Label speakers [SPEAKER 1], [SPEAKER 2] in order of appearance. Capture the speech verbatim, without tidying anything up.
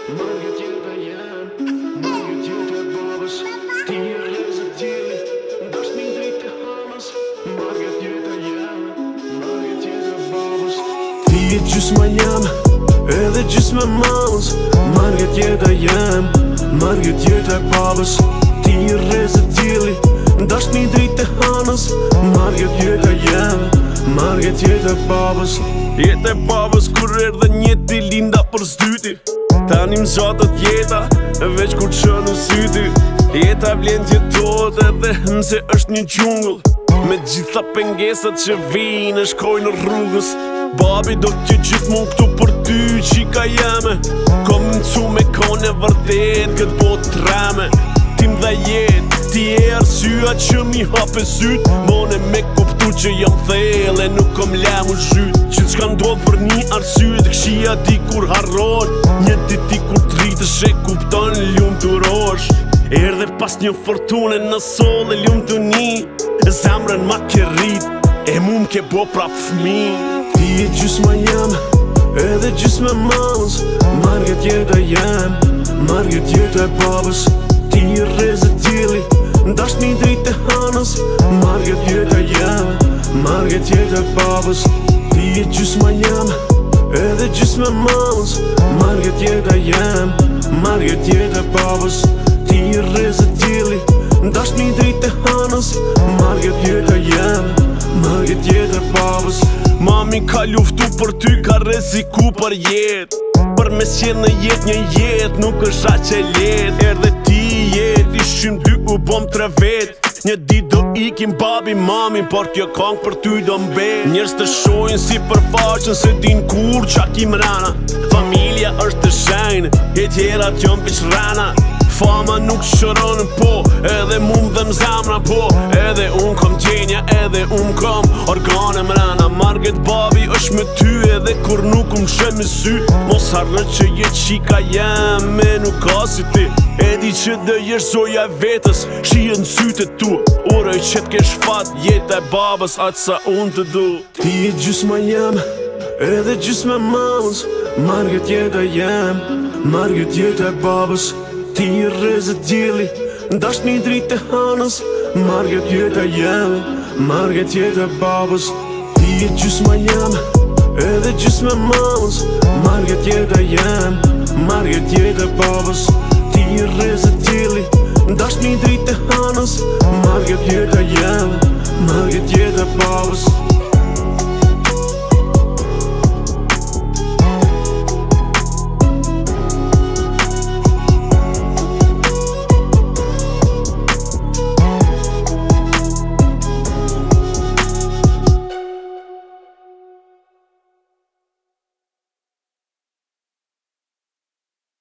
[SPEAKER 1] Marget jeta jem, Marget jeta babës. Ti e rrezë djeli, dash një dritë e hanës. Marget jeta jem, Marget jeta babës. Ti e gjysma jam, edhe gjysma mamës. Marget jeta jem, Marget jeta babës. Ti e rrezë djeli, dash një dritë e hanës. Marget jeta jem, Marget jeta babës. Jeta e babës kur erdhe njeti linda për zdyti. Tani m'zatët jeta, veç kur që në syti. Jeta vlen t'jetohet edhe nëse është një gjungull, me gjitha pengesat që vinë e shkoj në rrugës. Babi do t'je gjithmon këtu për ty qika jeme. Kom mëcu me kone vërtet këtë botë treme. Tim dhe jet, ti e arsya që mi hape syt. Mone me kuptu që jam thele, nuk kom lemu zhyt. Qytë qka ndodh për një arsyet, këshia di kur harron. Një diti kur t'rritësh e kupton ljumë të rosh. Erdhe pas një fortune në sol e ljumë të një. Zemrën ma ke rrit, e mu m'ke bo prap fmi. Ti e gjysma jam, edhe gjysma mamës. Marget jeta jem, Marget jeta e babës. Ti e rrezë djeli, dash një dritë e hanës. Marget jeta jem, Marget jeta e babës. Ti e gjysma jam, edhe gjysma mamës. Marget jeta jem, Marget jeta e babës. Ti e rrezë djeli, dash një dritë e hanës. Marget jeta jem, Marget jeta e babës. Mami ka luftu për ty, ka reziku për jet. Për me s'jen në jet një jet, nuk është aq e let. Erdhe ti jet, ishim dy u bom tre vet. Një dit do ikim babi mami, por kjo kong për ty do mbet. Njerës të shojnë si përfaqën, se din kur qa kim rana. Familja është të shenjë, e tjerat jon pishrana. Fama nuk shëron po, edhe mu m'dhem zamra po. Edhe unë kom gjenja, edhe unë kom organe mrena. Marget babi është me ty, edhe kur nuk unë shem me sy. Mos harre që je qika jem, me nuk ka si ti. E di që dhe jesh zoja vetës, shien sytë tu. Uroj që t'kesh fat, jeta e babës, atë sa unë të du. Ti e gjysma jem, edhe gjysma mamës. Marget jeta jem, Marget jeta e babës. Ti e rrezë djeli, dash një dritë e hanës. Marget jeta jem, Marget jeta e babës. Ti e gjysma jam, edhe gjysma mamës. Marget jeta jem, Marget jeta e babës. Ti e rrezë djeli, dash një dritë e hanës. Marget jeta jem, Marget jeta e babës.